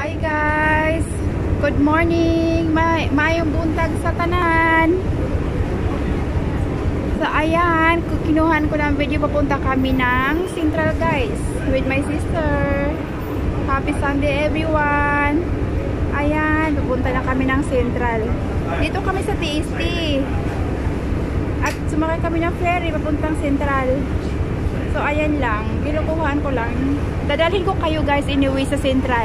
Hi guys! Good morning! Mayong buntag sa tanan! So ayan, kinuhan ko ng video, papunta kami ng Central guys with my sister. Happy Sunday everyone! Ayan, pupunta na kami ng Central. Dito kami sa TST. At sumakay kami ng ferry papuntang Central. So ayan lang, kinukuhaan ko lang. Dadalhin ko kayo guys anyway sa Central.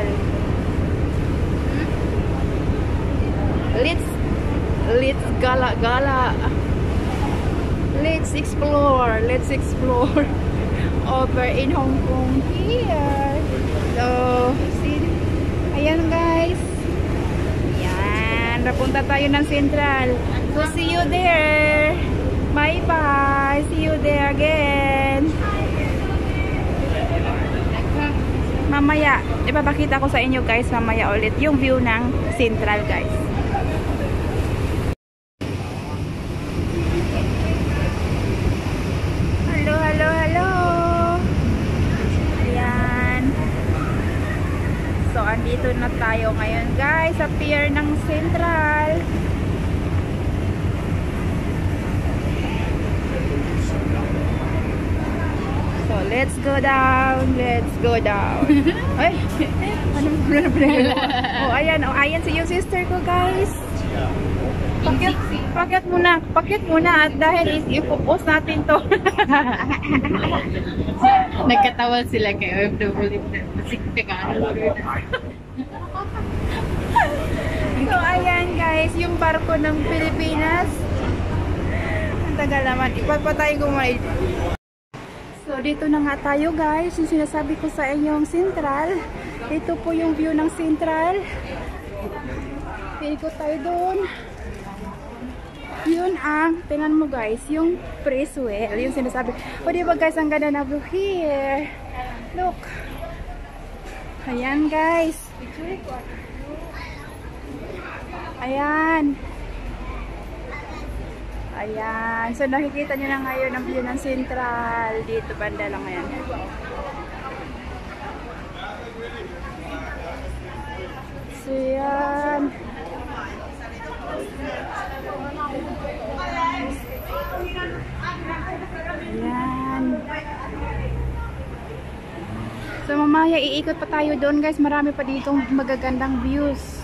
Let's gala. Let's explore over in Hong Kong here. So, see, ayan guys. Ayan, napunta tayo ng Central. So, see you there. Bye-bye. See you there again. Mamaya, ipapakita ko sa inyo guys mamaya ulit yung view ng Central guys. Hello. Ayan. So, andito na tayo ngayon guys sa pier ng Central. So, let's go down. Ay, oh, ayan si yung sister ko guys. Pakyat muna at dahil i-post natin to. Nagkatawa sila kay OFW. So ayan guys, yung barko ng Pilipinas. Ang tagal naman, ipagpatayin ko muna. So dito na nga tayo guys, yung sinasabi ko sa inyong Central. Ito po yung view ng Central. Ikot tayo doon. Yun ang, tingnan mo guys, yung Preswell, yung sinasabi. O diba guys, ang ganda na view here. Look. Ayan guys. Ayan. So nakikita nyo na ngayon ang view ng Central. Dito banda lang ayan. So yan. Ayan. So mamaya iikot pa tayo doon guys. Marami pa ditong magagandang views.